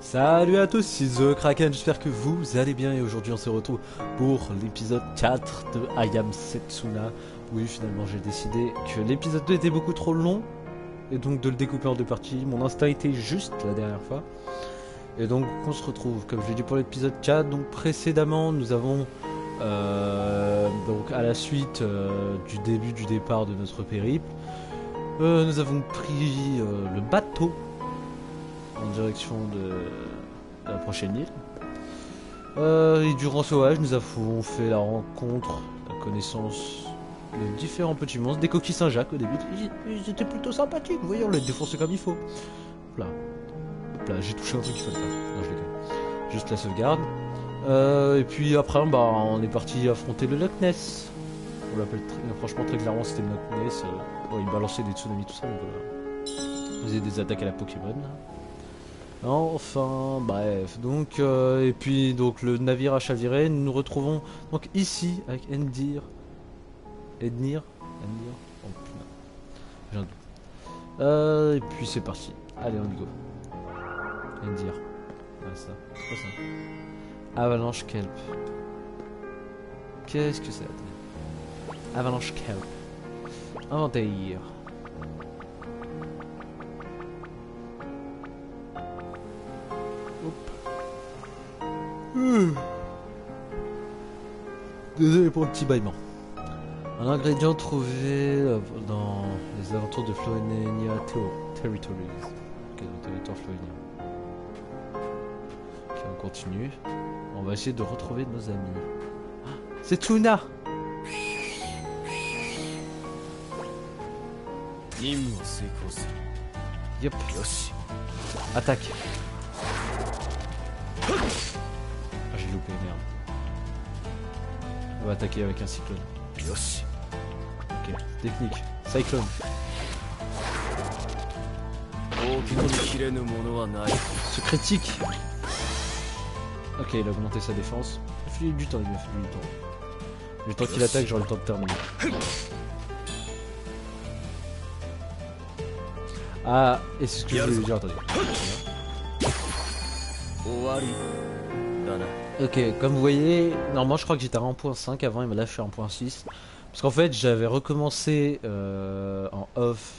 Salut à tous, c'est The Kraken, j'espère que vous allez bien et aujourd'hui on se retrouve pour l'épisode 4 de I Am Setsuna. Oui, finalement j'ai décidé que l'épisode 2 était beaucoup trop long et donc de le découper en deux parties. Mon instinct était juste la dernière fois. Et donc on se retrouve, comme je l'ai dit, pour l'épisode 4. Donc précédemment nous avons donc à la suite du début du départ de notre périple, nous avons pris le bateau en direction de la prochaine île. Et durant ce voyage, nous avons fait la rencontre, la connaissance de différents petits monstres, des coquilles Saint-Jacques au début. Ils étaient plutôt sympathiques, vous voyez, on les défonçait comme il faut. Hop là, j'ai touché un truc qu'il fallait pas. Non, je déconne. Juste la sauvegarde. Et puis après, on est parti affronter le Loch Ness. On l'appelle franchement très clairement, c'était le Loch Ness. Bon, il balançait des tsunamis, tout ça, donc voilà. Il faisait des attaques à la Pokémon. Enfin, bref, donc, et puis donc le navire a chaviré, nous nous retrouvons donc ici avec Endir, oh putain, j'ai un doute. Et puis c'est parti, allez on y go. Endir, ah ça, c'est quoi ça? Avalanche Kelp. Qu'est-ce que c'est? Avalanche Kelp. Inventaire. Désolé pour le petit bâillement. Un ingrédient trouvé dans les alentours de Florinea Territories. Ok, le territoire florinien. Ok, on continue. On va essayer de retrouver nos amis. Ah, c'est Tuna. Yep. Attaque. Ah, j'ai loupé, merde. On va attaquer avec un cyclone. Ok, technique. Cyclone. Ce critique. Ok, il a augmenté sa défense. Il a fallu du temps, Le temps qu'il attaque, j'aurai le temps de terminer. Ah, et c'est ce que je voulais dire, attendez. Ok, comme vous voyez, normalement je crois que j'étais à 1.5 avant, et là je suis à 1.6. Parce qu'en fait j'avais recommencé en off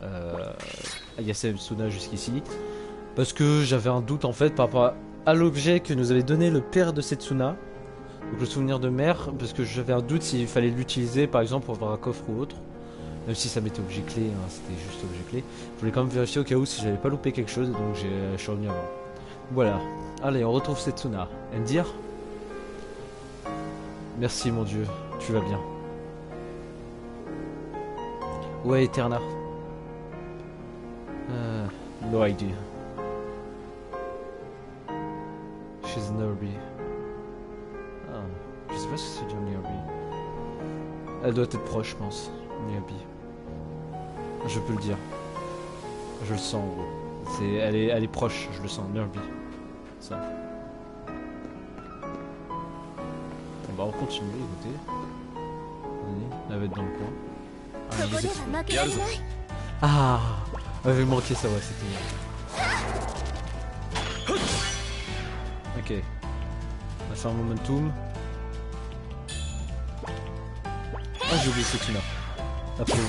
Setsuna jusqu'ici. Parce que j'avais un doute en fait par rapport à l'objet que nous avait donné le père de Setsuna. Donc le souvenir de mère, parce que j'avais un doute s'il fallait l'utiliser par exemple pour avoir un coffre ou autre. Même si ça m'était objet clé, hein, c'était juste objet clé. Je voulais quand même vérifier au cas où si j'avais pas loupé quelque chose, donc je suis revenu avant. Voilà. Allez, on retrouve Setsuna. Endir. Merci mon dieu, tu vas bien. Ouais, Eterna. No idea. She's Nerby. Ah, je sais pas si c'est du Nerby. Elle doit être proche, je pense. Nerby. Je peux le dire. Je le sens, gros. Elle est proche, je le sens. Nerby. Ça. Bon, on va continuer, écoutez. Elle va être dans le coin. Ah, elle avait manqué ça, ouais, c'était... Ok. On va faire un momentum. Ah, j'ai oublié Setsuna. Après.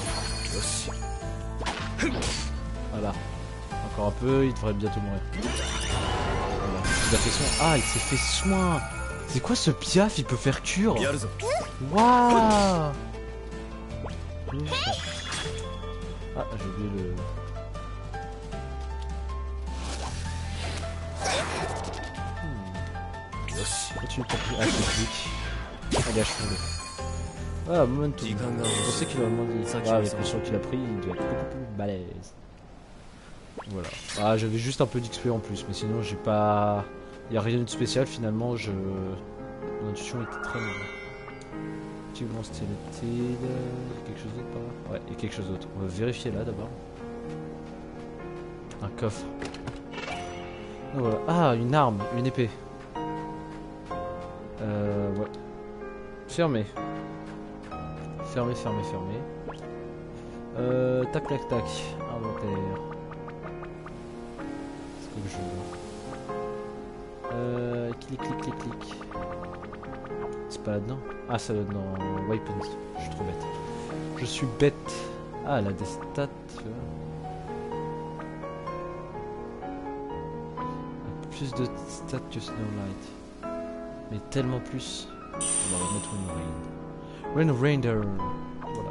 Voilà. Encore un peu, il devrait bientôt mourir. Voilà. Il a fait soin. Ah, il s'est fait soin. C'est quoi ce piaf? Il peut faire cure. Waouh. Ah, j'ai oublié le... Continue de taper. Ah, c'est clic. Agachons-le. Ah, momentum. Je pensais qu'il aurait moins de... Ah, avec le son qu'il a pris, il doit être beaucoup plus balèze. Voilà. Ah, j'avais juste un peu d'XP en plus, mais sinon j'ai pas... Il n'y a rien de spécial finalement, mon intuition était très mauvaise. Petit monstre stélétide... Quelque chose d'autre par là? Ouais, il y a quelque chose d'autre. On va vérifier là d'abord. Un coffre. Oh, voilà. Ah, une arme, une épée. Ouais. Fermé. Fermé. Tac. Inventaire. C'est quoi que je veux? Clic, clic, clic, clic. C'est pas là-dedans? Ah, ça doit être dans Weapons. Je suis trop bête. Je suis bête. Ah, elle a des stats, tu vois. Plus de stats que Snowlight. Mais tellement plus. On va remettre une Rain. Rainder. Voilà.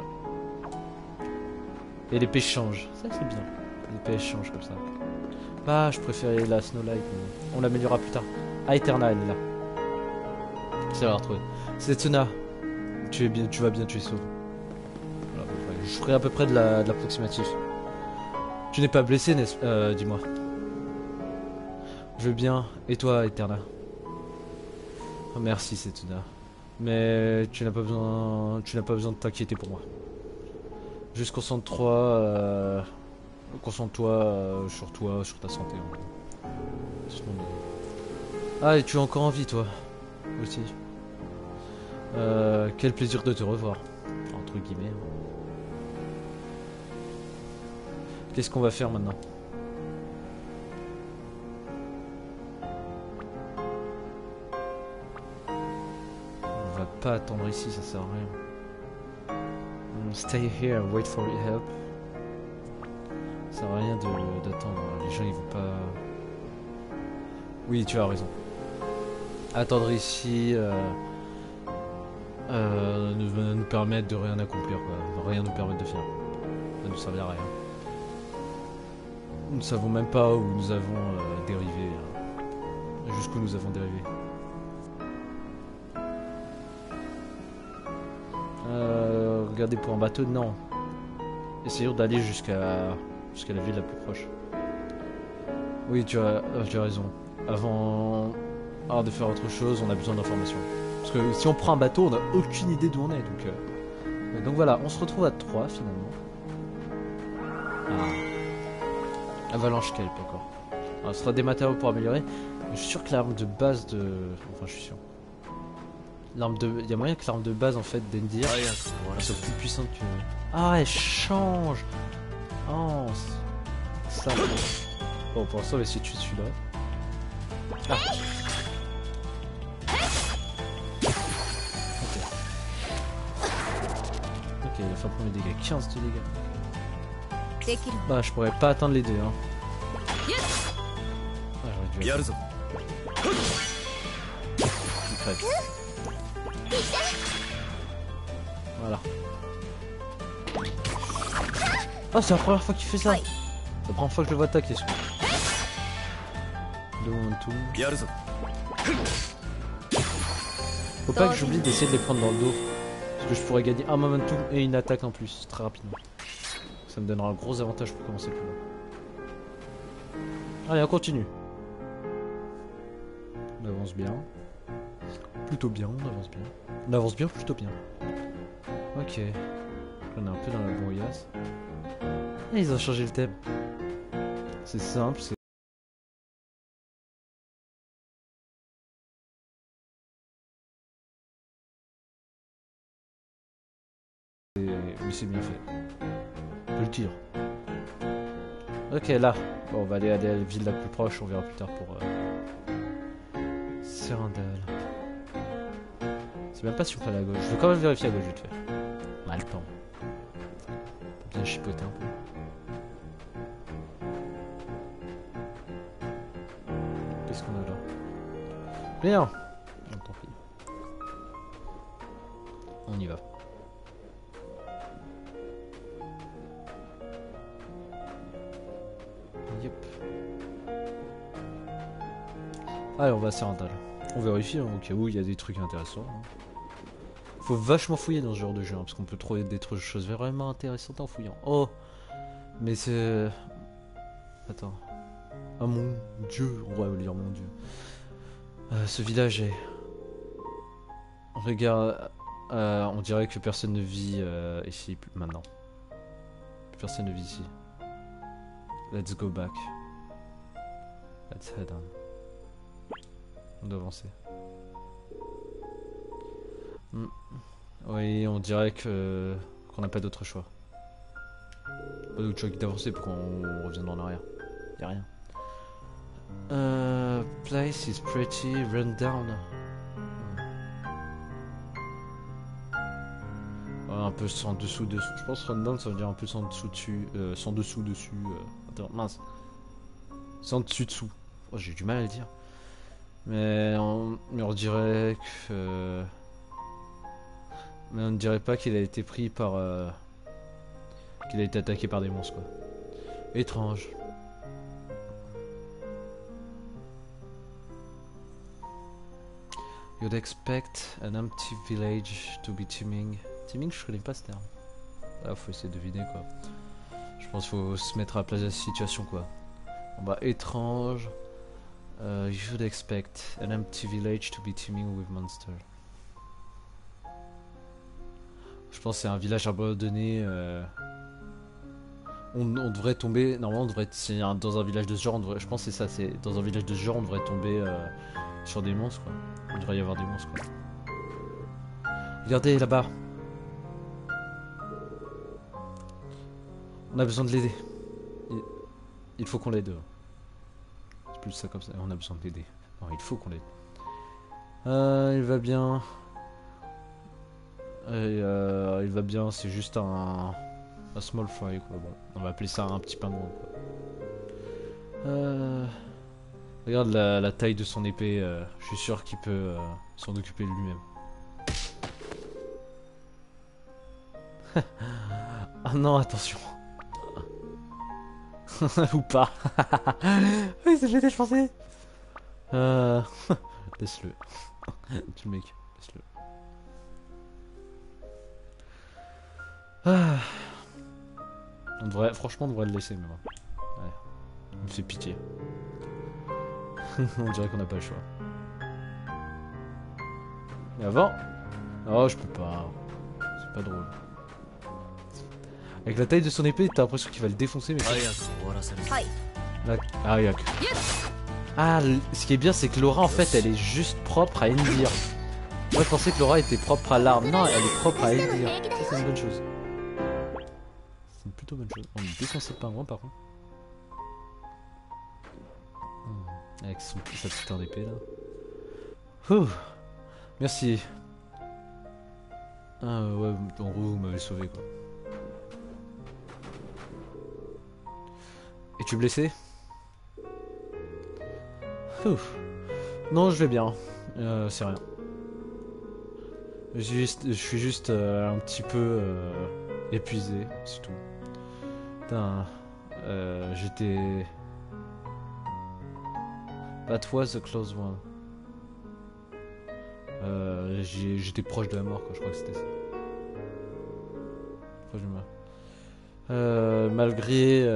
Et l'épée change. Ça, c'est bien. L'épée change comme ça. Bah, je préférais la Snowlight. Mais on l'améliorera plus tard. Ah, Eterna, elle est là. C'est la retrouver. C'est Tsuna. Tu vas bien, tu es sauve. Voilà, je ferai à peu près de l'approximatif. Tu n'es pas blessé, n'est-ce dis-moi. Je veux bien. Et toi, Eterna? Oh, merci, Setsuna. Mais tu n'as pas besoin de t'inquiéter pour moi. Juste concentre-toi sur toi, sur ta santé. Ah, et tu as encore envie, toi aussi. Quel plaisir de te revoir, entre guillemets. Qu'est-ce qu'on va faire maintenant? On va pas attendre ici, ça sert à rien. Stay here, wait for help. Ça sert à rien d'attendre. Les gens ils vont pas. Oui, tu as raison. Attendre ici va nous permettre de rien accomplir, quoi. Va rien nous permettre de faire. Ça nous servir à rien. Nous ne savons même pas où nous avons dérivé. Jusqu'où nous avons dérivé. Regardez pour un bateau, non. Essayons d'aller jusqu'à la ville la plus proche. Oui, tu as raison. Avant de faire autre chose, on a besoin d'informations. Parce que si on prend un bateau, on n'a aucune idée d'où on est. Donc voilà, on se retrouve à 3 finalement. Ah. Avalanche kelp encore. Alors, ce sera des matériaux pour améliorer. Je suis sûr que l'arme de base de... Enfin, je suis sûr. Il y a moyen que l'arme de base en fait d'Endir soit plus puissante que... Ah, elle change. Oh, ça. Bon, pour l'instant, on va essayer de tuer celui-là. Ah. Ok, il a fait un premier dégât. 15 de dégâts. Bah, je pourrais pas atteindre les deux, hein. Ah, j'aurais dû être... Il crève. Voilà. Oh, c'est la première fois qu'il fait ça. C'est la première fois que je le vois attaquer, ce coup. De momentum. Faut pas que j'oublie d'essayer de les prendre dans le dos. Parce que je pourrais gagner un momentum et une attaque en plus, très rapidement. Ça me donnera un gros avantage pour commencer plus loin. Allez, on continue. On avance bien. Plutôt bien, on avance bien. On avance bien, plutôt bien. Ok. On est un peu dans la brouillasse. Et ils ont changé le thème. C'est simple, c'est... Mais c'est bien fait. On peut le dire. Ok, là. Bon, on va aller à la ville la plus proche, on verra plus tard pour... Serindel. C'est même pas si on peut aller à gauche. Je veux quand même vérifier à gauche vite fait. On a le temps. Faut bien chipoter un peu. Qu'est-ce qu'on a là? Bien. Non, tant pis. On y va. Yep. Allez, on va à Serindel. On vérifie, hein, au cas où il y a des trucs intéressants. Hein. Faut vachement fouiller dans ce genre de jeu, hein, parce qu'on peut trouver des choses vraiment intéressantes en fouillant. Oh, mais c'est... Attends. Ah mon dieu, on va lire mon dieu. Ce village est... Regarde, on dirait que personne ne vit ici maintenant. Personne ne vit ici. Let's go back. Let's head on. On doit avancer. Oui, on dirait qu'on n'a pas d'autre choix. Pas d'autre choix que d'avancer pour qu'on revienne en arrière. Y'a rien. place is pretty run down. Un peu sans dessous dessous. Je pense run down ça veut dire un peu sans dessous dessus. Sans dessous dessus. Attends, mince. Sans dessus dessous. Oh, j'ai du mal à le dire. Mais on dirait que. Mais on ne dirait pas qu'il a été pris par. Qu'il a été attaqué par des monstres quoi. Étrange. You'd expect an empty village to be teeming. Teeming, je connais pas ce terme. Là, faut essayer de deviner quoi. Je pense qu'il faut se mettre à la place de la situation quoi. Bon bah, étrange. You should expect an empty village to be teeming with monsters. Je pense que c'est un village abandonné. On devrait tomber. Normalement, on devrait être dans un village de ce genre. Je pense que c'est ça. C'est dans un village de ce genre, on devrait tomber sur des monstres quoi. Il devrait y avoir des monstres quoi. Regardez là-bas. On a besoin de l'aider. Il faut qu'on l'aide. C'est plus ça comme ça. On a besoin de l'aider. Non, il faut qu'on l'aide. Il va bien. Il va bien. C'est juste un small fry quoi. Bon, on va appeler ça un petit pain de quoi. Regarde la taille de son épée. Je suis sûr qu'il peut s'en occuper de lui-même. Ah non, attention. Ou pas. Oui, c'est fait, je pensais. Laisse-le. Tu le mec, laisse-le. Franchement, on devrait le laisser, mais bon. Ouais. Il me fait pitié. On dirait qu'on n'a pas le choix. Mais avant. Oh, je peux pas. C'est pas drôle. Avec la taille de son épée, t'as l'impression qu'il va le défoncer, mais. Ah, ce qui est bien, c'est que Laura, en fait, elle est juste propre à Endir. Moi, je pensais que Laura était propre à l'arme. Non, elle est propre à Endir. Ça, c'est une bonne chose. C'est une plutôt bonne chose. On est défoncé pas loin, par contre. Avec sa putain d'épée, là. Ouh. Merci. Ah, ouais, en gros, vous m'avez sauvé, quoi. Es-tu blessé? Ouf. Non, je vais bien. C'est rien. Je suis juste un petit peu épuisé, c'est tout. Putain, j'étais... That was a close one. J'étais proche de la mort, quoi. Je crois que c'était ça. Proche de la mort. Malgré...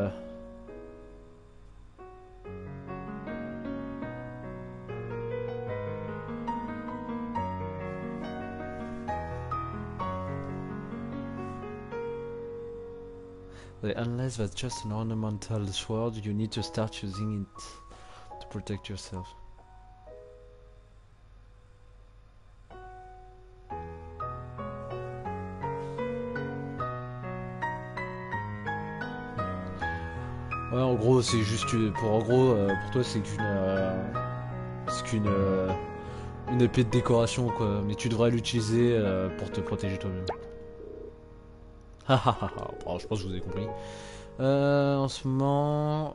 Unless that's just an ornamental sword, you need to start using it to protect yourself. Ouais, en gros, c'est juste pour toi, c'est une épée de décoration quoi, mais tu devrais l'utiliser pour te protéger toi-même. Bon, je pense que vous avez compris. En ce moment,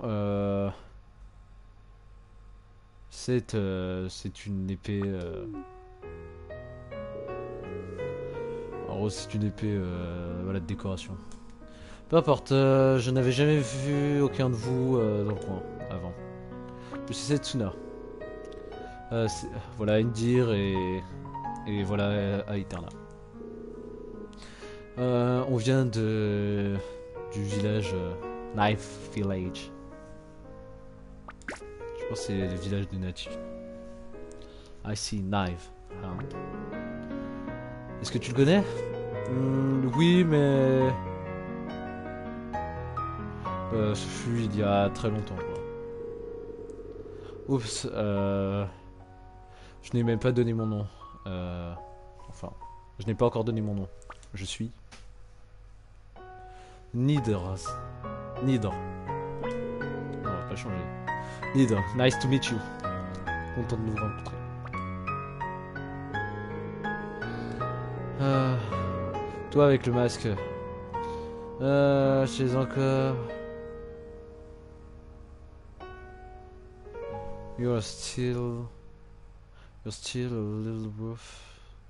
c'est une épée. En gros, c'est une épée voilà, de décoration. Peu importe, je n'avais jamais vu aucun de vous dans le coin avant. Je suis Setsuna. Voilà Endir et voilà Aeterna. On vient du village Knife Village. Je pense que c'est le village des natifs. I see Knife. Hein. Est-ce que tu le connais? Oui, mais... ce fut il y a très longtemps. Quoi. Oups, je n'ai même pas donné mon nom. Enfin, je n'ai pas encore donné mon nom. Je suis... Nidras. Nidor. Non, on va pas changer. Nidor, nice to meet you. content de nous rencontrer. Toi avec le masque. Je sais encore. You're still a little rough.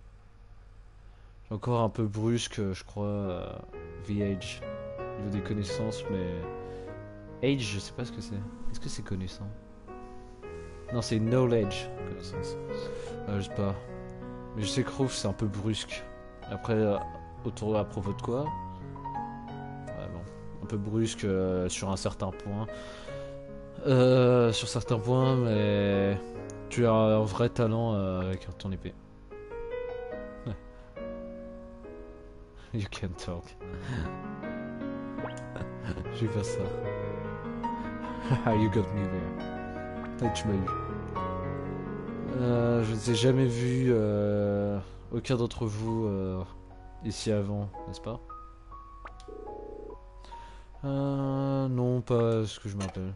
Encore un peu brusque, je crois. The age. Au niveau des connaissances, mais. Age, je sais pas ce que c'est. Est-ce que c'est connaissant? Non, c'est knowledge. Connaissance. Je sais pas. Mais je sais que Roof, c'est un peu brusque. Après, autour à propos de quoi? Ouais, bon. Un peu brusque sur un certain point. Sur certains points, mais. Tu as un vrai talent avec ton épée. You can talk. J'ai fait ça. You got me there. Tu m'as eu. Je ne vous ai jamais vu aucun d'entre vous ici avant, n'est-ce pas? Non, pas ce que je m'appelle.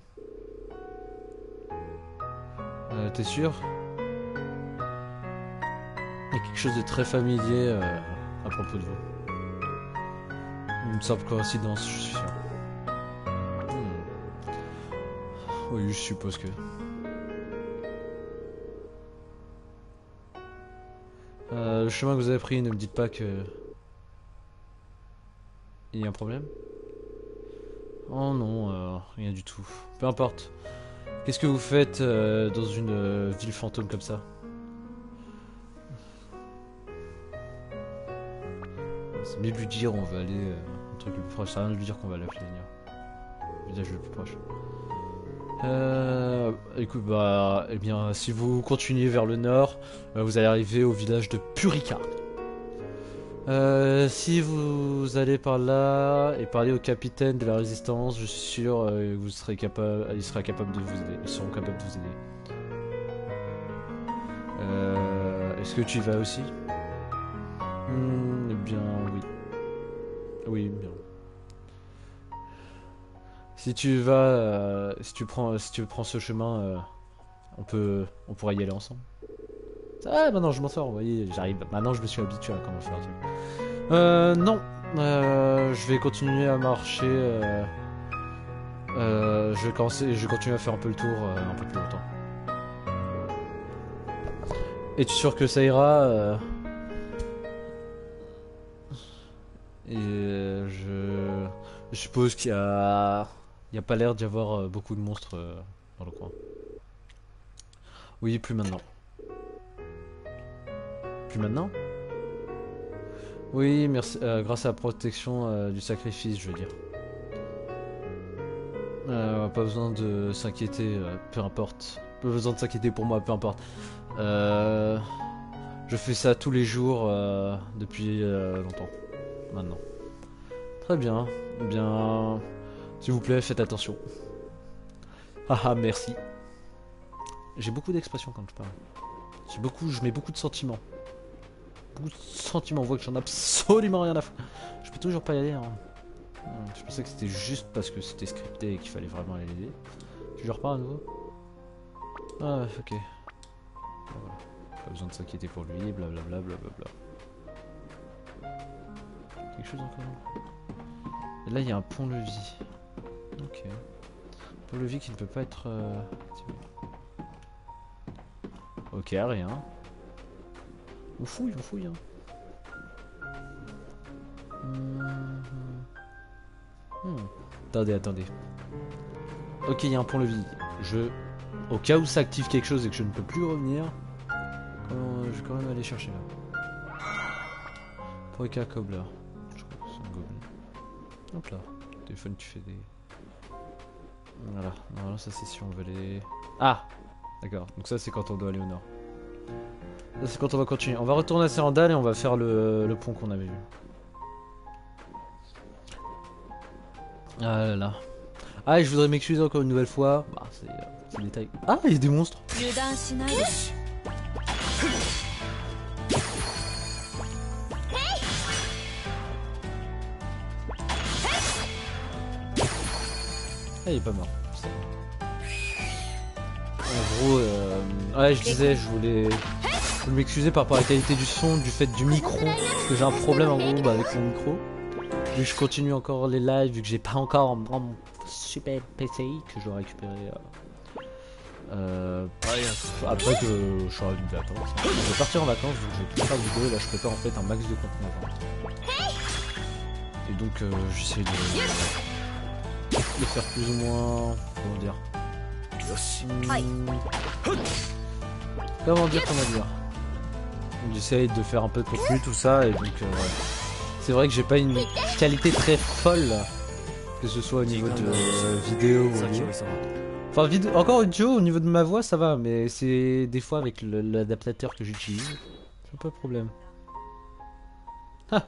T'es sûr? Il y a quelque chose de très familier à propos de vous. Une simple coïncidence, je suis sûr. Oui, je suppose que... le chemin que vous avez pris, ne me dites pas que... Il y a un problème? Oh non, rien du tout. Peu importe. Qu'est-ce que vous faites dans une ville fantôme comme ça? C'est mieux de lui dire on va aller un truc le plus proche. Ça sert à rien de lui dire qu'on va à la Flania. Le village le plus proche. Écoute, bah, eh bien, si vous continuez vers le nord, vous allez arriver au village de Purica. Si vous allez par là et parler au capitaine de la résistance, je suis sûr que vous serez capable, il sera capable de vous aider. Ils seront capables de vous aider. Est-ce que tu y vas aussi? Eh bien, oui. Oui, bien. Si tu vas, si tu prends ce chemin, on pourra y aller ensemble. Ah, maintenant je m'en sors, vous voyez, j'arrive. Maintenant je me suis habitué à comment faire un truc. Non. Je vais continuer à marcher. Je vais continuer à faire un peu le tour un peu plus longtemps. Es-tu sûr que ça ira Et je suppose qu'il y a pas l'air d'y avoir beaucoup de monstres dans le coin. Oui, plus maintenant. Plus maintenant? Oui, merci. Grâce à la protection du sacrifice, je veux dire. Pas besoin de s'inquiéter, peu importe. Pas besoin de s'inquiéter pour moi, peu importe. Je fais ça tous les jours depuis longtemps. Maintenant. Très bien. Eh bien, s'il vous plaît, faites attention. Haha, merci. J'ai beaucoup d'expressions quand je parle. Je mets beaucoup de sentiments. Beaucoup de sentiments, on voit que j'en ai absolument rien à foutre. Je peux toujours pas y aller. Hein. Je pensais que c'était juste parce que c'était scripté et qu'il fallait vraiment aller l'aider. Tu leur parles à nouveau? Ah, ok. Voilà. Pas besoin de s'inquiéter pour lui, blablabla, blablabla. Quelque chose encore? Et là, il y a un pont-levis. Ok. Pont-levis qui ne peut pas être... Ok, rien. On fouille, hein. Attendez. Ok, il y a un pont-levis. Au cas où ça active quelque chose et que je ne peux plus revenir, je vais quand même aller chercher là. Poika Cobbler. Je crois que c'est un gobelin. Hop là. Téléphone, tu fais des... Voilà. Normalement, ça c'est si on veut aller... Ah! D'accord. Donc ça c'est quand on doit aller au nord. Ça c'est quand on va continuer. On va retourner à Serendal et on va faire le pont qu'on avait vu. Ah là là. Ah, et je voudrais m'excuser encore une nouvelle fois. Bah, c'est un détail. Ah, il y a des monstres. Ah, il est pas mort. En gros, ouais, je disais, je voulais m'excuser par rapport à la qualité du son, du fait du micro, parce que j'ai un problème en gros avec mon micro. Vu que je continue encore les lives, vu que j'ai pas encore mon super PC que je dois récupérer après que je suis revenu de vacances. Je vais partir en vacances, donc je vais tout faire de vidéo et là je prépare en fait un max de contenu à vendre. Et donc j'essaie de faire plus ou moins, comment dire, comment dire, j'essaie de faire un peu de contenu tout ça et donc ouais. C'est vrai que j'ai pas une qualité très folle, que ce soit au niveau de vidéo ou audio. Enfin, encore audio, au niveau de ma voix, ça va, mais c'est des fois avec l'adaptateur que j'utilise. C'est un peu le problème. Ah.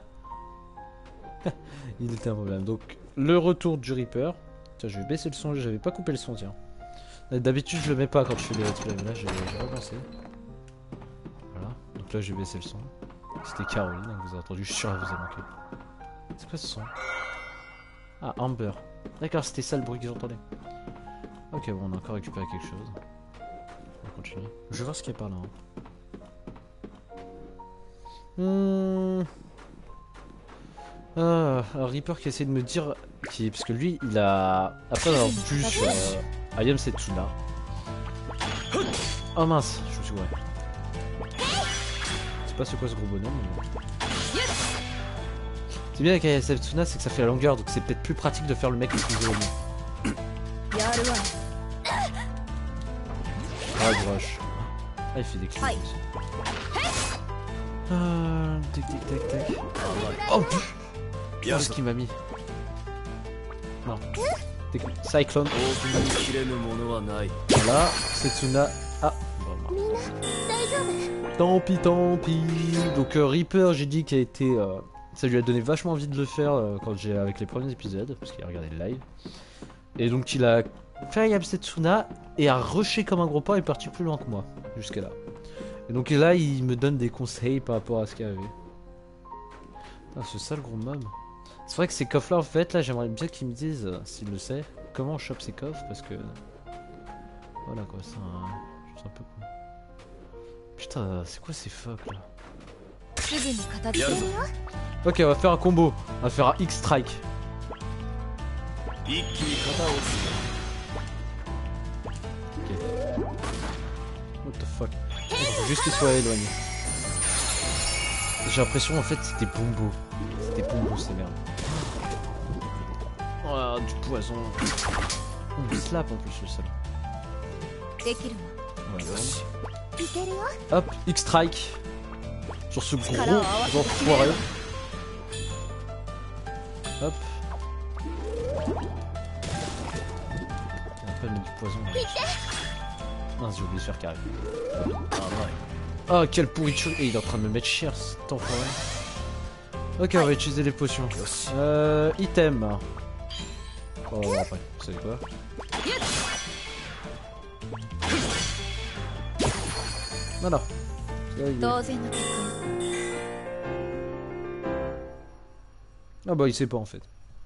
Il était un problème. Donc, le retour du Reaper. Tiens, je vais baisser le son, j'avais pas coupé le son, tiens. D'habitude, je le mets pas quand je fais les let's play, mais là, j'ai repensé. Voilà, donc là, j'ai baissé le son. C'était Caroline, hein, vous avez entendu, je suis sûr que vous avez manqué. C'est quoi ce son? Ah, Amber. D'accord, c'était ça le bruit que j'entendais. Ok, bon, on a encore récupéré quelque chose. On va continuer. Je vais voir ce qu'il y a par là. Un Reaper qui essaie de me dire... Parce que lui, il a... Après avoir vu Ayam Setsuna. Oh mince, je me suis gouré. C'est pas c'est quoi ce gros bonhomme. Mais... C'est bien avec Ayam Setsuna, c'est que ça fait la longueur, donc c'est peut-être plus pratique de faire le mec le plus éloigné. Ah, brush. Ah, il fait des clics aussi. Tac, tac, tac, tac. Oh, pff. Qu'est-ce qu'il m'a mis? Non. Cyclone. Voilà, Setsuna. Ah, tant pis, tant pis. Donc, Reaper, j'ai dit qu'il a été. Ça lui a donné vachement envie de le faire quand j'ai avec les premiers épisodes, parce qu'il a regardé le live. Et donc, il a fait Ayam Setsuna et a rushé comme un gros porc et est parti plus loin que moi, jusqu'à là. Et donc là, il me donne des conseils par rapport à ce qu'il y avait. C'est ça le gros mob. C'est vrai que ces coffres là en fait, là j'aimerais bien qu'ils me disent, s'ils le savent, comment on chope ces coffres parce que... Voilà quoi, c'est un peu con. Putain, c'est quoi ces phoques là? Ok, on va faire un combo. On va faire un X-Strike. Ok. What the fuck? Faut juste qu'il soit éloigné. J'ai l'impression en fait c'était Bombo. C'était Bombo ces merdes. Oh, du poison. On slap en plus le sol. Ouais, hop, X-Strike. Sur ce gros enfoiré. Hop. Après mettre du poison. Non, j'ai oublié de faire carré. Oh, quelle pourriture! Et il est en train de me mettre cher cet enfoiré. Ok, on va utiliser les potions. Item. Oh, après, vous savez quoi? Voilà. Ah bah il sait pas en fait.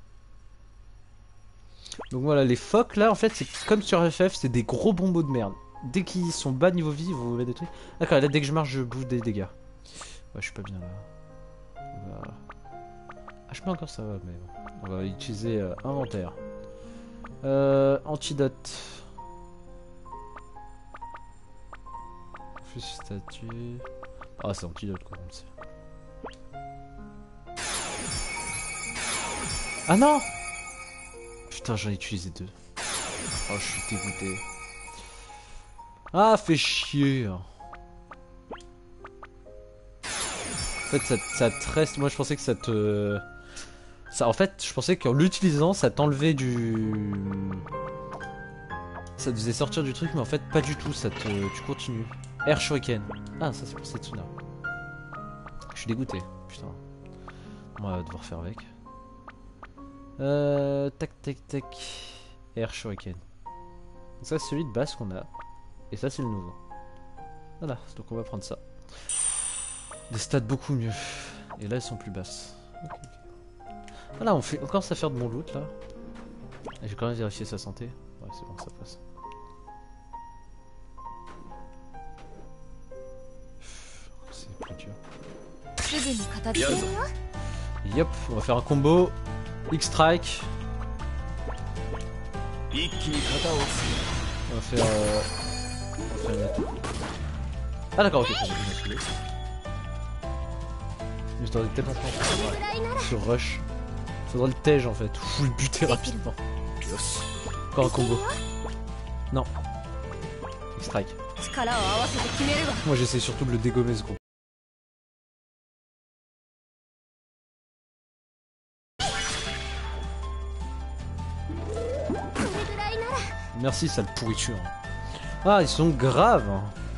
Donc voilà, les phoques là en fait c'est comme sur FF, c'est des gros bombos de merde. Dès qu'ils sont bas niveau vie, vous mettez des trucs. D'accord, là dès que je marche je bouge des dégâts. Ouais, je suis pas bien là. Voilà. Ah, je peux encore ça va, mais bon. On va utiliser inventaire. Antidote. Plus statue. Ah, c'est antidote quoi, on le sait. Ah non! Putain, j'en ai utilisé 2. Oh, je suis dégoûté. Ah, fait chier. En fait, ça te reste. Moi, je pensais que ça te. En fait, je pensais qu'en l'utilisant, ça t'enlevait du. Ça te faisait sortir du truc, mais en fait, pas du tout. Tu continues. Air Shuriken. Ah, ça, c'est pour Setsuna. Je suis dégoûté. Putain. On va devoir faire avec. Tac, tac, tac. Air Shuriken. Ça, c'est celui de base qu'on a. Et ça, c'est le nouveau. Voilà, donc on va prendre ça. Des stats beaucoup mieux. Et là, elles sont plus basses. Okay. Voilà, on commence à faire de mon loot là. Et j'ai quand même vérifié sa santé. Ouais, c'est bon, ça passe. Yep, on va faire un combo. X-Strike. On va faire... Ah d'accord, ok, je vais mais je t'aurais tellement pas sur Rush. Faudrait le tège en fait, ou le buter rapidement. Encore un combo. Non. X-Strike. Moi j'essaie surtout de le dégommer ce groupe. Merci sale pourriture. Ah ils sont graves.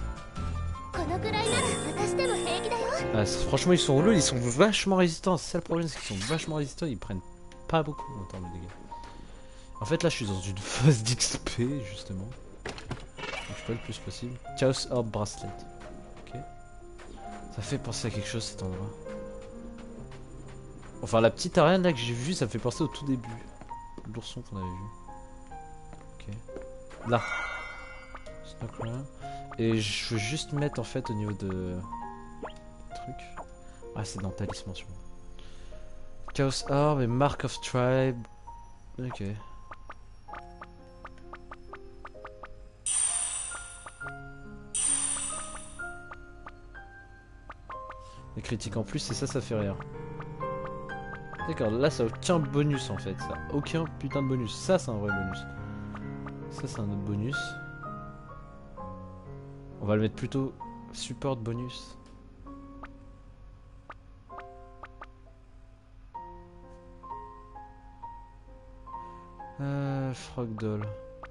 Ah, franchement ils sont relous, ils sont vachement résistants. C'est ça le problème, c'est qu'ils sont vachement résistants, ils prennent pas beaucoup en termes de dégâts. En fait là je suis dans une phase d'XP justement. Donc je peux le plus possible. Chaos Orb Bracelet. Ok. Ça fait penser à quelque chose cet endroit. Enfin la petite arène là que j'ai vue ça me fait penser au tout début. L'ourson qu'on avait vu. Ok. Là. Là. Et je veux juste mettre en fait au niveau de... truc. Ah c'est dans Talisman sûrement. Chaos Orb et Mark of Tribe. Ok. Les critiques en plus et ça fait rire. D'accord, là ça a aucun bonus en fait. Ça a aucun putain de bonus. Ça c'est un vrai bonus. Ça c'est un autre bonus. On va le mettre plutôt support bonus. Frog Doll.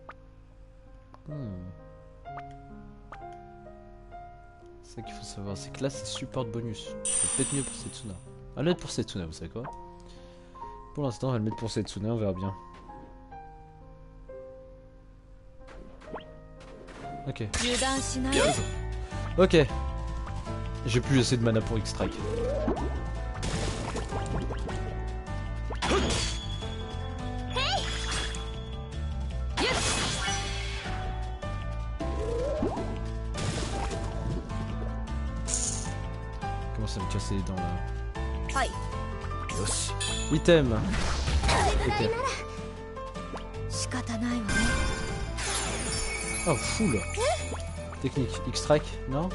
C'est ça qu'il faut savoir, c'est que là c'est support bonus. C'est peut-être mieux pour Setsuna. On va le mettre pour Setsuna, vous savez quoi? Pour l'instant on va le mettre pour Setsuna, on verra bien. Ok. Ok. J'ai plus assez de mana pour X-Strike. Comment ça me casser les dents là? Item. Ok. Oh full. Technique. X-Strike, non?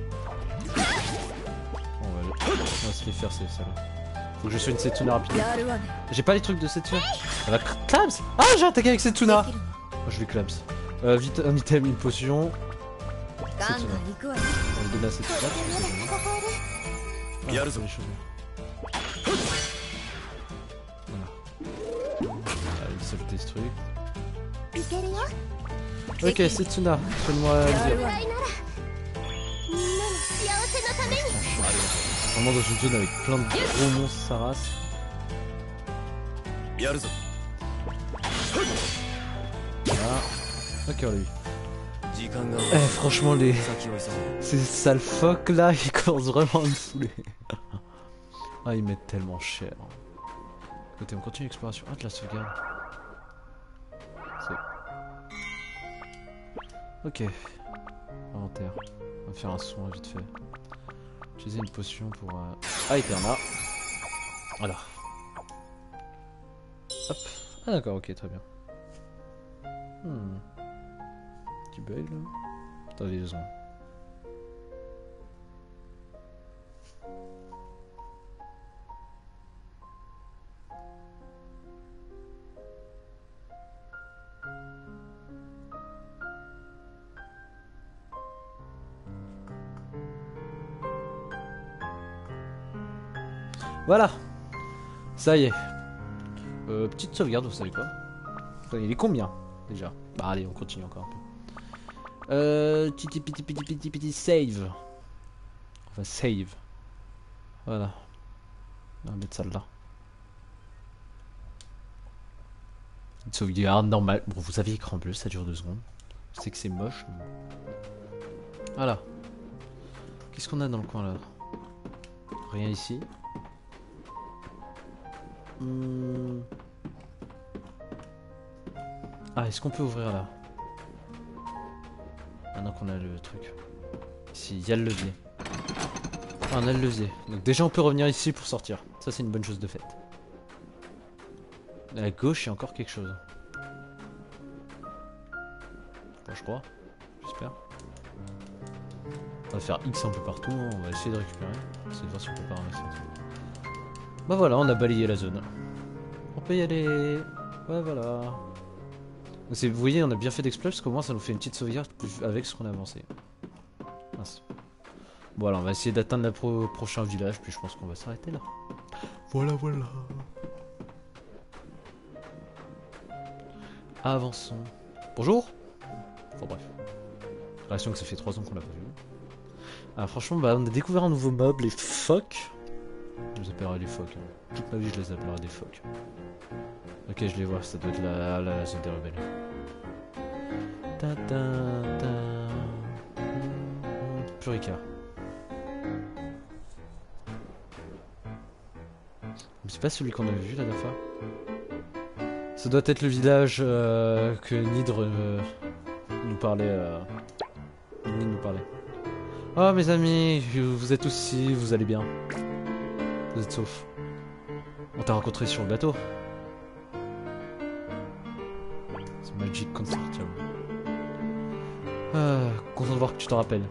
On va se les faire ces salauds. Faut que je sois une Setsuna rapidement. J'ai pas les trucs de Setsuna. Elle va clams. Ah j'ai attaqué avec Setsuna. Oh, je vais clams. Vite un item, une potion. Setsuna. On va le donner à Setsuna. Ah, les choses. Voilà. Allez, self-destruct. Ok, Setsuna, fais-moi le dire. Vraiment dans une zone avec plein de gros monstres sa race. Voilà. Ok, on l'a eu. Eh, franchement, ces sales phoques là, ils commencent vraiment à me saouler. Ah, ils mettent tellement cher. Écoutez, on continue l'exploration. Ah, de la sauvegarde. Ok. Inventaire. On va faire un soin vite fait. Utiliser une potion pour... Ah, Eterna. Voilà. Hop. Ah d'accord, ok, très bien. Petit bug là. Attendez 2 secondes. Voilà. Ça y est. Petite sauvegarde, vous savez quoi? Enfin, il est combien déjà? Bah allez, on continue encore un peu. Petit save. On va save. Voilà. On va mettre ça là. Une sauvegarde normale. Bon, vous avez écran bleu, ça dure 2 secondes. Je sais que c'est moche. Mais... Voilà. Qu'est-ce qu'on a dans le coin là? Rien ici. Ah, est-ce qu'on peut ouvrir là? Maintenant qu'on a le truc. Ici, il y a le levier. Ah, on a le levier. Donc déjà on peut revenir ici pour sortir. Ça c'est une bonne chose de faite. À gauche il y a encore quelque chose. Bon, je crois. J'espère. On va faire X un peu partout. On va essayer de récupérer. Essayer de voir si on peut pas ramasser. Bah voilà, on a balayé la zone. On peut y aller. Ouais, voilà. Donc, vous voyez, on a bien fait d'exploit parce qu'au moins ça nous fait une petite sauvegarde avec ce qu'on a avancé. Mince. Bon, alors on va essayer d'atteindre le prochain village, puis je pense qu'on va s'arrêter là. Voilà, voilà. Avançons. Bonjour. Bon, bref. J'ai l'impression que ça fait 3 ans qu'on l'a pas vu. Ah, franchement, bah, on a découvert un nouveau mob, les phoques. Je les appellerai les phoques. Hein. Toute ma vie, je les appellerai des phoques. Ok, je les vois, ça doit être la zone des rebelles. Ta ta ta. Purica. C'est pas celui qu'on avait vu la dernière fois. Ça doit être le village que Nidre nous parlait. Nidre nous parlait. Oh mes amis, vous êtes aussi, vous allez bien. Vous êtes saufs. On t'a rencontré sur le bateau. C'est Magic Consortium. Ah, content de voir que tu t'en rappelles.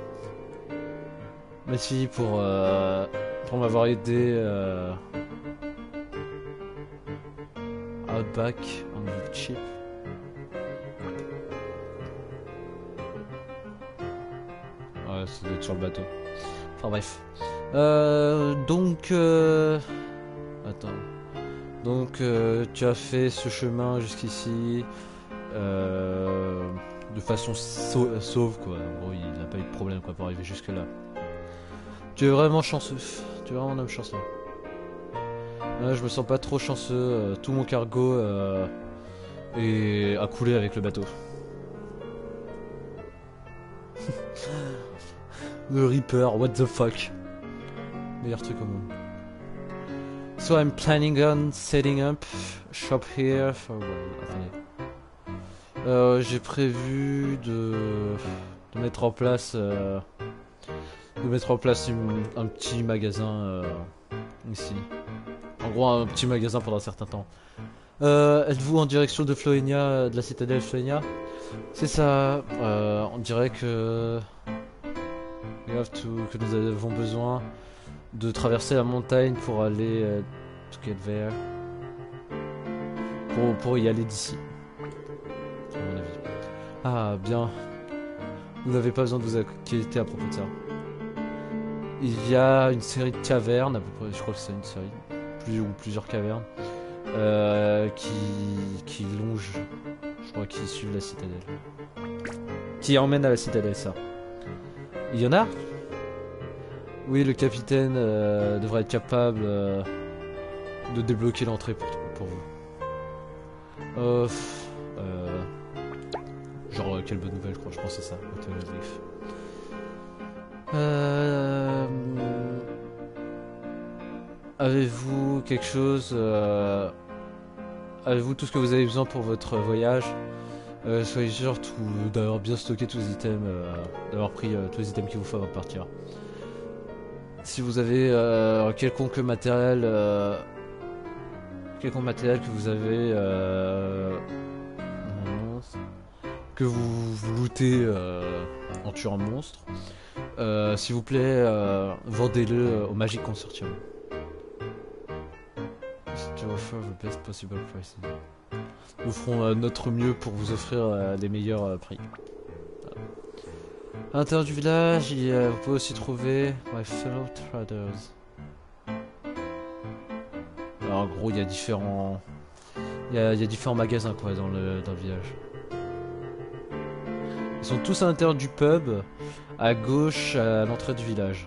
Merci pour m'avoir aidé Outback on the chip. Ouais, ça doit être sur le bateau. Enfin bref. Attends. Donc tu as fait ce chemin jusqu'ici de façon sauve quoi. En gros, il n'a pas eu de problème quoi pour arriver jusque là. Tu es vraiment chanceux. Tu es vraiment un homme chanceux. Je me sens pas trop chanceux. Tout mon cargo a coulé avec le bateau. Le Reaper, what the fuck. Meilleur truc au monde. So I'm planning on setting up shop here for attendez. J'ai prévu de mettre en place un petit magasin ici. En gros un petit magasin pendant un certain temps. Êtes-vous en direction de Flohénia, de la citadelle Flohénia? C'est ça. On dirait que que nous avons besoin de traverser la montagne pour aller to get there. Pour y aller d'ici. À mon avis. Ah bien. Vous n'avez pas besoin de vous inquiéter à propos de ça. Il y a une série de cavernes, à peu près, je crois que c'est une série, plusieurs cavernes, qui longent, je crois, qui suivent la citadelle. Qui emmènent à la citadelle, ça. Il y en a? Oui, le capitaine devrait être capable de débloquer l'entrée pour vous. Genre, quelle bonne nouvelle, je crois, je pense que c'est ça. Avez-vous quelque chose avez-vous tout ce que vous avez besoin pour votre voyage? Soyez sûr d'avoir bien stocké tous les items, d'avoir pris tous les items qu'il vous faut avant de partir. Si vous avez quelconque matériel que vous avez que vous lootez en tuant un monstre, s'il vous plaît, vendez-le au Magic Consortium. To offer the best possible prices. Nous ferons notre mieux pour vous offrir les meilleurs prix. Voilà. À l'intérieur du village, vous pouvez aussi trouver My Fellow Traders. Alors, en gros, il y a différents magasins quoi dans le village. Ils sont tous à l'intérieur du pub, à gauche, à l'entrée du village.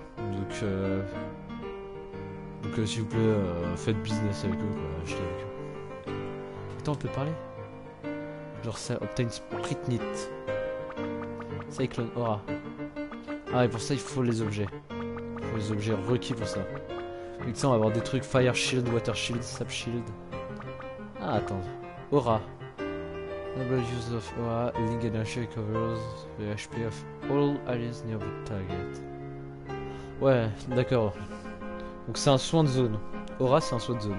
Donc s'il vous plaît, faites business avec eux, quoi, achetez avec eux. Attends, on peut parler? Genre ça, obtain Spritnit. Cyclone Aura. Ah, et pour ça, il faut les objets. Il faut les objets requis pour ça. Avec ça, on va avoir des trucs Fire Shield, Water Shield, Sap Shield. Ah, attends. Aura. Double use of Aura, healing energy recovers the HP of all allies near the target. Ouais, d'accord. Donc c'est un soin de zone. Aura, c'est un soin de zone.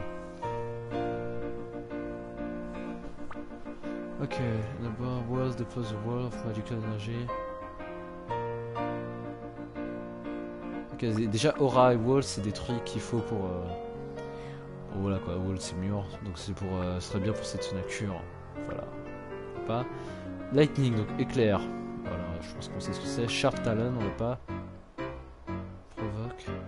Ok, d'abord, World depose the World of Magical Energy. Ok, déjà Aura et Wall, c'est des trucs qu'il faut pour. Voilà quoi, Wall c'est mûr, donc c'est pour. Ce serait bien pour cette nature. Voilà. Pas. Lightning, donc éclair. Voilà, je pense qu'on sait ce que c'est. Sharp Talon, on l'a pas. Provoque.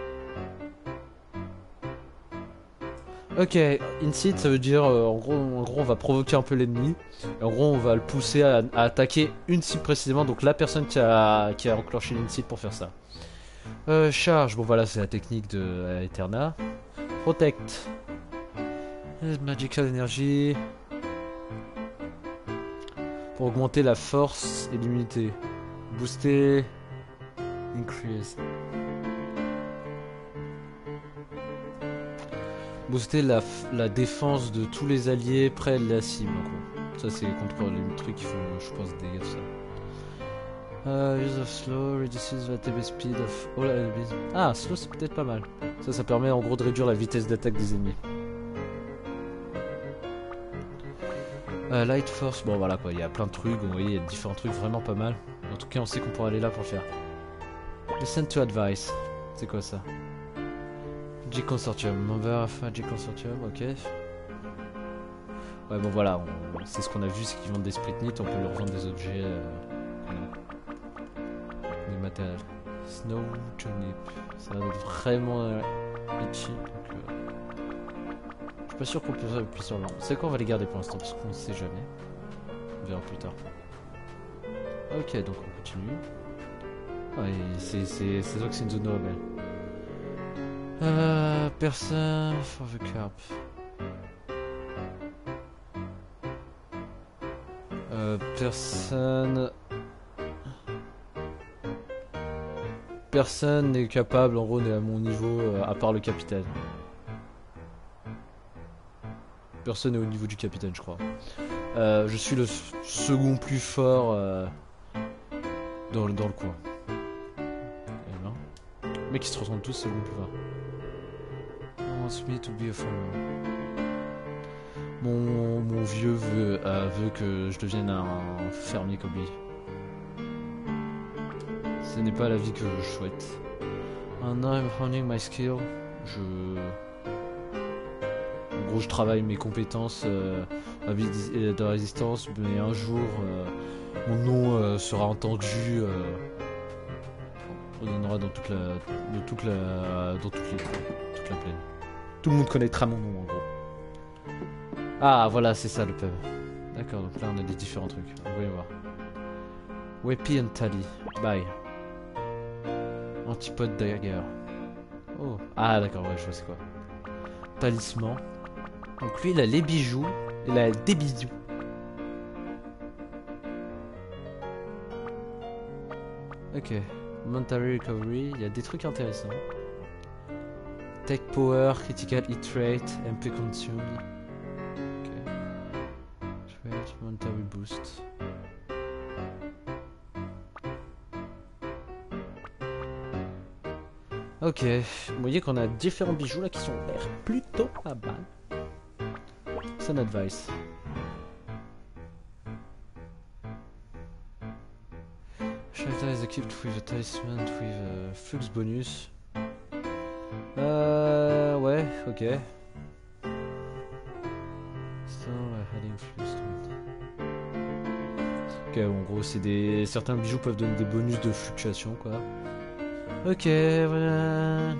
Ok, Incite, ça veut dire en gros on va provoquer un peu l'ennemi. En gros on va le pousser à attaquer une cible précisément, donc la personne qui a enclenché l'Incite pour faire ça. Charge, bon voilà c'est la technique de Eterna. Protect. Magical Energy. Pour augmenter la force et l'immunité. Booster. Increase. Booster la défense de tous les alliés près de la cible en gros. Ça c'est contre les trucs qui font je pense des dégâts ça. Use of slow reduces the attack speed of all enemies. Ah, slow c'est peut-être pas mal. Ça permet en gros de réduire la vitesse d'attaque des ennemis. Light force, bon voilà quoi, il y a plein de trucs, vous voyez, il y a différents trucs vraiment pas mal. En tout cas, on sait qu'on pourra aller là pour le faire. Listen to advice, c'est quoi ça? Magic Consortium, member of Magic Consortium, ok. Ouais, bon voilà, c'est ce qu'on a vu, c'est qu'ils vendent des Spritnit, on peut leur vendre des objets. Des matériels. Snow Junip, ça va être vraiment itchy. Donc, je suis pas sûr qu'on peut faire plus sur l'an. C'est quoi, on va les garder pour l'instant parce qu'on sait jamais. On verra plus tard. Ok, donc on continue. Ouais, c'est sûr que c'est une zone de rebelle. Personne for the carp. Personne n'est capable, en gros, n'est à mon niveau, à part le capitaine. Personne n'est au niveau du capitaine, je crois. Je suis le second plus fort dans le coin. Et là. Les mecs, ils se ressemblent tous, second plus fort. I want me to be a farmer. Mon vieux veut que je devienne un fermier comme lui. Ce n'est pas la vie que je souhaite. And I'm honing my skill. En gros, je travaille mes compétences de résistance, mais un jour, mon nom sera en tant que jus. On donnera dans toute la plaine. Tout le monde connaîtra mon nom, en gros. Ah, voilà, c'est ça le pub. D'accord, donc là, on a des différents trucs. On va y voir. Weapon Tally. Bye. Antipode Dagger. Oh. Ah, d'accord, ouais, je vois c'est quoi. Talisman. Donc lui, il a les bijoux. Il a des bijoux. Ok. Momentary Recovery. Il y a des trucs intéressants. Tech Power, Critical Hit Rate, MP Consumed. Ok. Trait, Momentary Boost. Ok. Vous voyez qu'on a différents bijoux là qui sont l'air plutôt pas mal. C'est un advice. Shelter is equipped with a talisman with a flux bonus. Ouais, ok. Ok, en gros, c'est certains bijoux peuvent donner des bonus de fluctuation, quoi. Ok, voilà.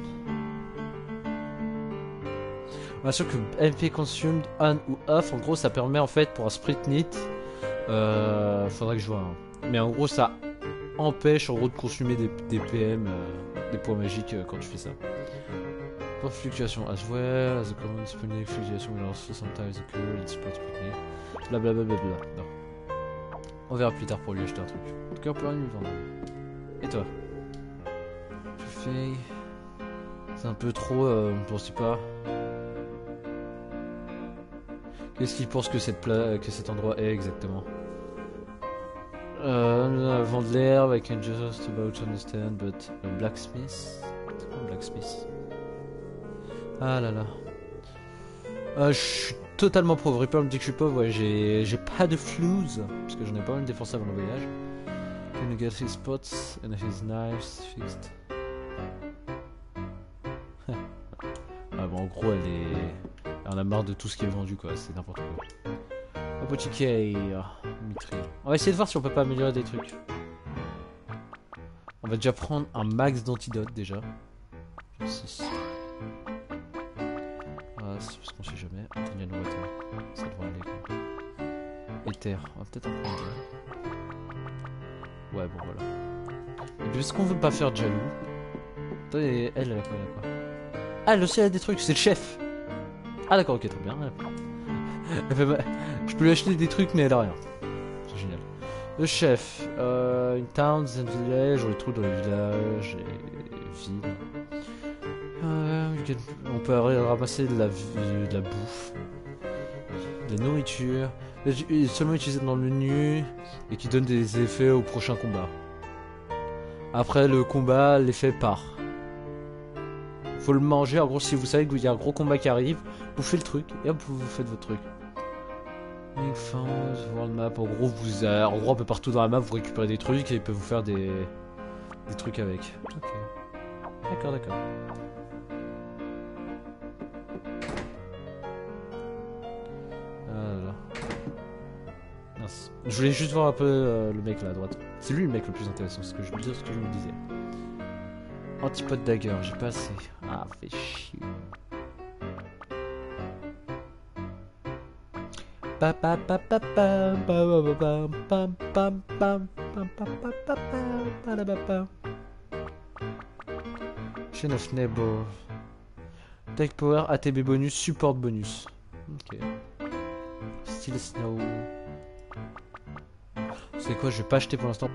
Bien sûr que MP consumed on ou off, en gros, ça permet en fait pour un Spritnit. Faudrait que je vois. Hein. Mais en gros, ça empêche en gros de consommer des PM, des points magiques quand tu fais ça. Pour fluctuation as well as a common spinning fluctuation will also sometimes occur in sport Spritnit. Blablabla. Non. On verra plus tard pour lui acheter un truc. En tout cas, on peut rien lui vendre. Et toi? Tu fais. C'est un peu trop, on ne pense pas. Qu'est-ce qu'il pense que cet endroit est exactement? Nous avons de l'herbe, I can just about understand, but a blacksmith. C'est quoi un blacksmith? Ah là là. Je suis totalement pauvre. Reaper me dit que je suis pauvre. Ouais, j'ai pas de flouze parce que j'en ai pas une défoncé avant le voyage. Can you get his pots and his knives fixed? Ah bon, en gros, elle en a marre de tout ce qui est vendu, quoi. C'est n'importe quoi. Apothicaire, mitril. On va essayer de voir si on peut pas améliorer des trucs. On va déjà prendre un max d'antidote déjà. 6. Ah, c'est parce qu'on sait jamais. Onion water. Ça devrait aller quoi. Ether. On va peut-être en prendre deux. Ouais, bon voilà. Et puis est-ce qu'on veut pas faire jaloux? Attendez, elle a quoi? Ah, elle aussi elle a des trucs, c'est le chef. Ah d'accord, ok, très bien. Je peux lui acheter des trucs mais elle a rien. C'est génial. Le chef, une town, un village, on les trouve dans les villages et villes. On peut ramasser de la bouffe, de la nourriture, seulement utilisé dans le menu et qui donne des effets au prochain combat. Après le combat, l'effet part. Faut le manger, en gros si vous savez qu'il y a un gros combat qui arrive, vous faites le truc et hop vous faites votre truc. World map, en gros vous en gros un peu partout dans la map vous récupérez des trucs et il peut vous faire des trucs avec. Ok. D'accord. Mince. Je voulais juste voir un peu le mec là à droite. C'est lui le mec le plus intéressant, ce que je me disais. Antipode dagger, j'ai pas assez. Ah, fait chier. Chain of Neighbor. Take power, ATB bonus, support bonus. Ok. Steel Snow. C'est quoi, je vais pas acheter pour l'instant.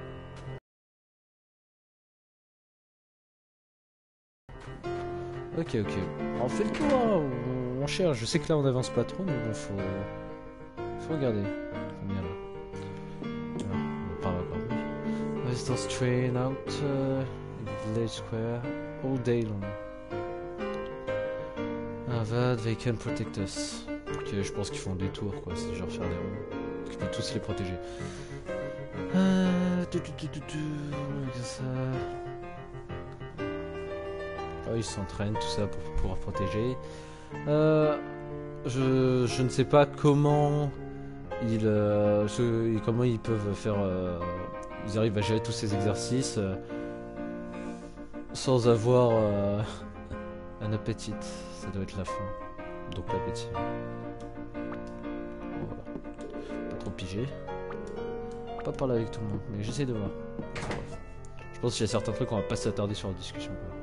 Ok. On fait le tour, hein. On cherche. Je sais que là on avance pas trop, mais bon, faut regarder. Combien là? On parle encore. Resistance train out. Village square. All day long. That they can protect us. Ok, je pense qu'ils font des tours quoi. C'est genre faire des ronds. Je peux tous les protéger. Ça. Oh, ils s'entraînent, tout ça pour pouvoir protéger. Je ne sais pas comment comment ils peuvent faire. Ils arrivent à gérer tous ces exercices sans avoir un appétit. Ça doit être la faim. Donc l'appétit. Voilà. Pas trop pigé. Pas parler avec tout le monde, mais j'essaie de voir. Je pense qu'il y a certains trucs qu'on va pas s'attarder sur la discussion. Quoi.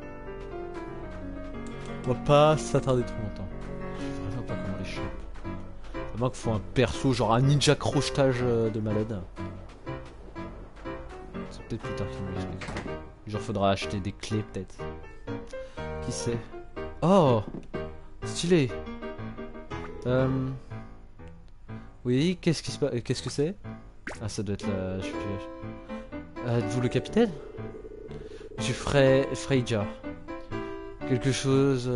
On va pas s'attarder trop longtemps. Je sais vraiment pas comment les choper. À moins qu'il faut un perso, genre un ninja crochetage de malade. C'est peut-être plus tard qu'il nous l'explique. Genre faudra acheter des clés peut-être. Qui sait? Oh, stylé. Oui, qu'est-ce que c'est? Ah, ça doit être la... Êtes-vous le capitaine? Je suis Freyja. Quelque chose...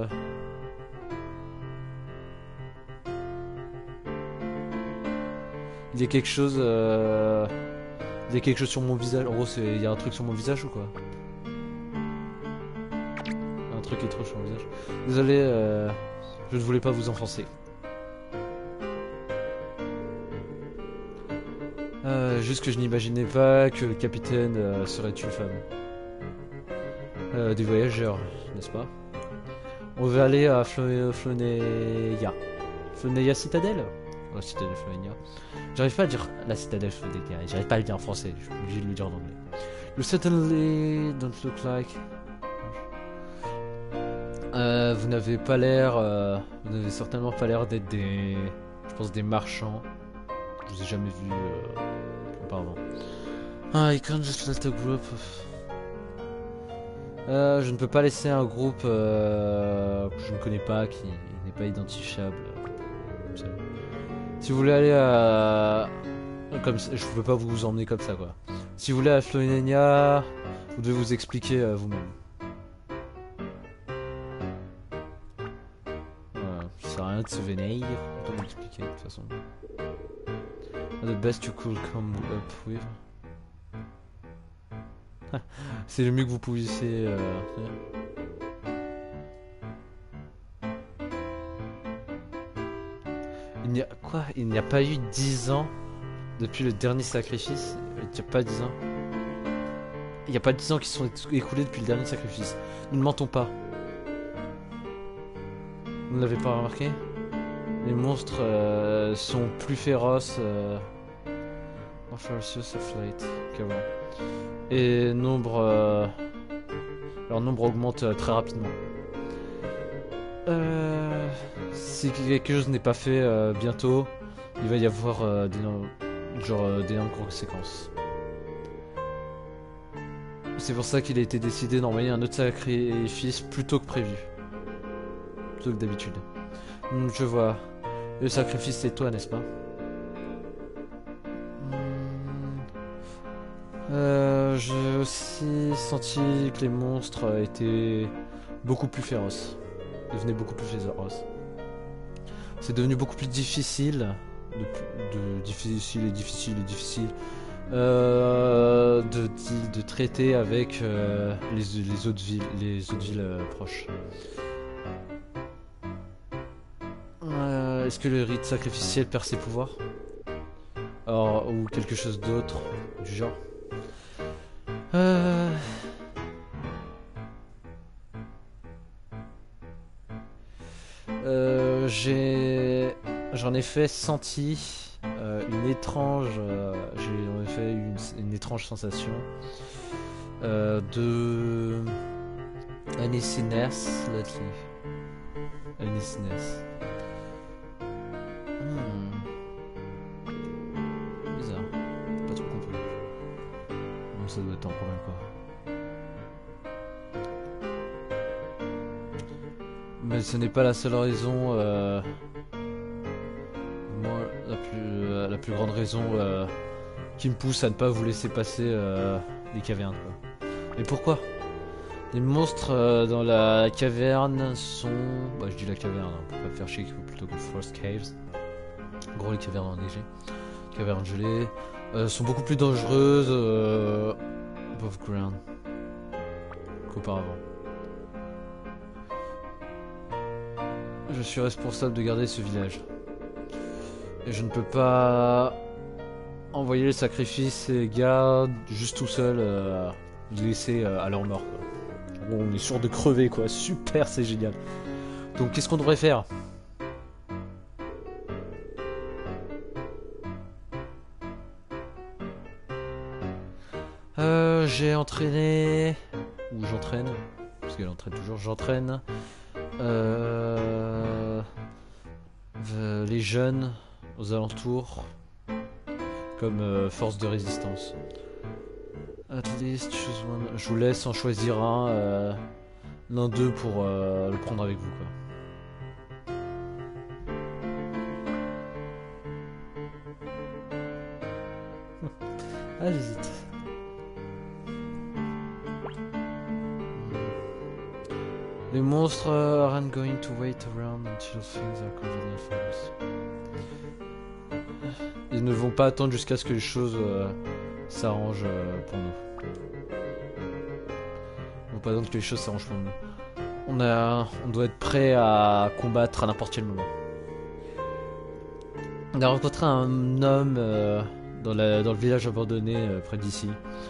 Il y a quelque chose... Il y a quelque chose sur mon visage. En gros, il y a un truc sur mon visage ou quoi? Un truc étrange sur mon visage. Désolé, je ne voulais pas vous enfoncer. Juste que je n'imaginais pas que le capitaine serait une femme. Des voyageurs, n'est-ce pas? On va aller à Floneia. Floneia Citadelle? La Citadelle Floneia. J'arrive pas à dire la Citadelle Floneia, j'arrive pas à le dire en français, je suis obligé de le dire en anglais. You certainly don't look like... vous n'avez pas l'air... vous n'avez certainement pas l'air d'être des... Je pense des marchands. Je vous ai jamais vu auparavant. Ah, I can't just let a group of... je ne peux pas laisser un groupe que je ne connais pas, qui n'est pas identifiable. Si vous voulez aller à Comme ça, je peux pas vous emmener comme ça quoi. Si vous voulez à Florina, vous devez vous expliquer vous-même. Voilà, ça sert à rien de se vénérer, autant vous expliquer de toute façon. The best you could come up with. C'est le mieux que vous pouviez. Il n'y a pas eu 10 ans depuis le dernier sacrifice. Il n'y a pas 10 ans. Il n'y a pas 10 ans qui se sont écoulés depuis le dernier sacrifice. Nous ne mentons pas. Vous ne l'avez pas remarqué? Les monstres sont plus féroces. More ferocious of late qu'avant. Et leur nombre augmente très rapidement. Si quelque chose n'est pas fait bientôt, il va y avoir d'énormes conséquences. C'est pour ça qu'il a été décidé d'envoyer un autre sacrifice plus tôt que prévu. Plutôt que d'habitude. Je vois. Le sacrifice c'est toi, n'est-ce pas? J'ai aussi senti que les monstres étaient beaucoup plus féroces. Devenaient beaucoup plus féroces. C'est devenu beaucoup plus difficile. Difficile de traiter avec les autres villes proches. Est-ce que le rite sacrificiel perd ses pouvoirs? Ou quelque chose d'autre du genre? J'en ai fait senti une étrange une étrange sensation de uneasiness lately. Uneasiness. Bizarre. Pas trop compris. Bon, ça doit être un problème quoi. Mais ce n'est pas la seule raison. Moi, la plus grande raison qui me pousse à ne pas vous laisser passer les cavernes. Quoi. Mais pourquoi? Les monstres dans la caverne sont. Bah, je dis la caverne, hein, pour pas me faire chier plutôt que Frost Caves. En gros, les cavernes enneigées. Cavernes gelées. Sont beaucoup plus dangereuses above ground qu'auparavant. Je suis responsable de garder ce village. Et je ne peux pas envoyer le sacrifice et les gars juste tout seul les laisser à leur mort. Quoi. Bon, on est sûr de crever quoi. Super, c'est génial. Donc qu'est-ce qu'on devrait faire? J'ai entraîné... Ou j'entraîne. Parce qu'elle entraîne toujours. J'entraîne... les jeunes aux alentours comme force de résistance. At least choose one. Je vous laisse en choisir l'un d'eux pour le prendre avec vous quoi. Ah j'hésite. Les monstres aren't going to wait around until things are convenient for us. Ils ne vont pas attendre jusqu'à ce que les choses s'arrangent pour nous. Ils ne vont pas attendre que les choses s'arrangent pour nous. On doit être prêt à combattre à n'importe quel moment. On a rencontré un homme dans le village abandonné près d'ici.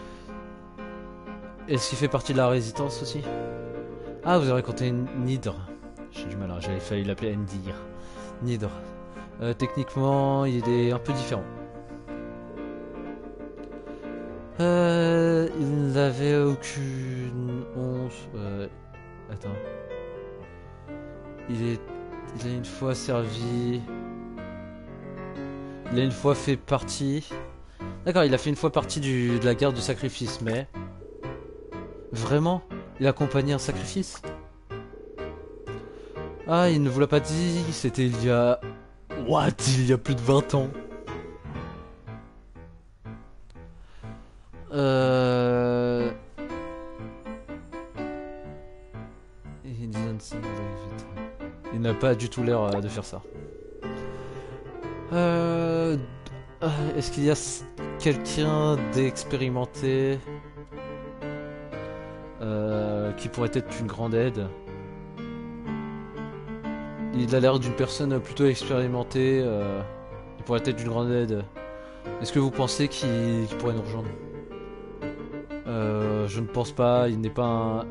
Est-ce qu'il fait partie de la résistance aussi? Ah, vous avez rencontré Nidre. J'ai du mal, hein. J'avais failli l'appeler Endir. Nidre. Techniquement, il est un peu différent. Il n'avait aucune honte. Attends. Il a une fois servi. Il a une fois fait partie. D'accord, il a fait une fois partie de la guerre du sacrifice, mais. Vraiment? Il a accompagné un sacrifice? Ah, il ne vous l'a pas dit, c'était il y a... What? Il y a plus de 20 ans. Il n'a pas du tout l'air de faire ça. Euh... Est-ce qu'il y a quelqu'un d'expérimenté qui pourrait être une grande aide? Il a l'air d'une personne plutôt expérimentée. Il pourrait être d'une grande aide. Est-ce que vous pensez qu'il pourrait nous rejoindre? Je ne pense pas. Il n'est pas un...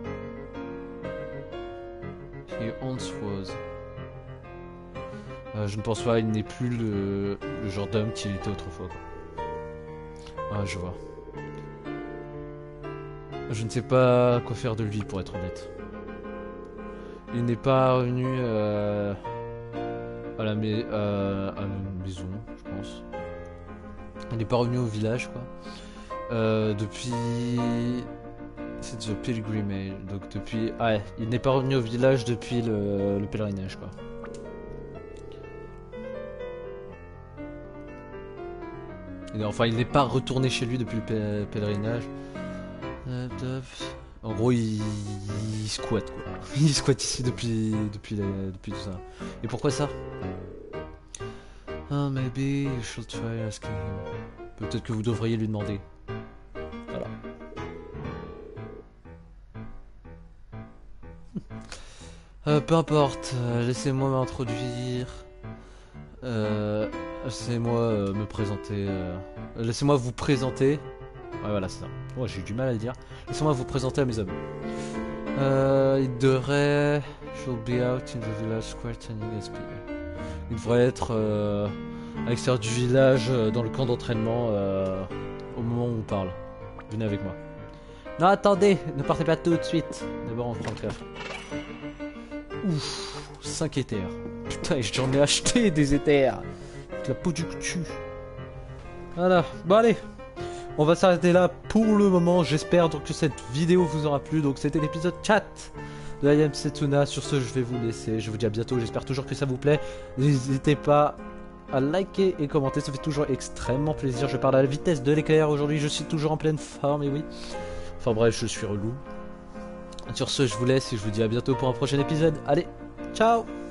He once was. Je ne pense pas. Il n'est plus le genre d'homme qu'il était autrefois. Ah, je vois. Je ne sais pas quoi faire de lui, pour être honnête. Il n'est pas revenu à la maison, je pense. Il n'est pas revenu au village, quoi. Depuis... C'est The Pilgrimage, donc depuis... Ah ouais, il n'est pas revenu au village depuis le pèlerinage, quoi. Enfin, il n'est pas retourné chez lui depuis le pèlerinage. En gros, il squatte, quoi. Il squatte ici depuis tout ça. Et pourquoi ça? Ah, maybe you should try asking him. Peut-être que vous devriez lui demander. Voilà. Peu importe, laissez-moi m'introduire. Laissez-moi me présenter. Laissez-moi vous présenter. Ouais, voilà, c'est ça. Oh, j'ai eu du mal à le dire. Laissez-moi vous présenter à mes hommes. Il devrait... Should be out in the village square turning SP. Il devrait être à l'extérieur du village, dans le camp d'entraînement, au moment où on parle. Venez avec moi. Non, attendez, ne partez pas tout de suite. D'abord, on prend le coffre. Ouf, 5 éthers. Putain, j'en ai acheté des éthers. Avec la peau du cul. Voilà, bon allez. On va s'arrêter là pour le moment. J'espère donc que cette vidéo vous aura plu. Donc c'était l'épisode 4 de I Am Setsuna. Sur ce, je vais vous laisser. Je vous dis à bientôt. J'espère toujours que ça vous plaît. N'hésitez pas à liker et commenter. Ça fait toujours extrêmement plaisir. Je parle à la vitesse de l'éclair aujourd'hui. Je suis toujours en pleine forme. Et oui. Enfin bref, je suis relou. Sur ce, je vous laisse et je vous dis à bientôt pour un prochain épisode. Allez, ciao!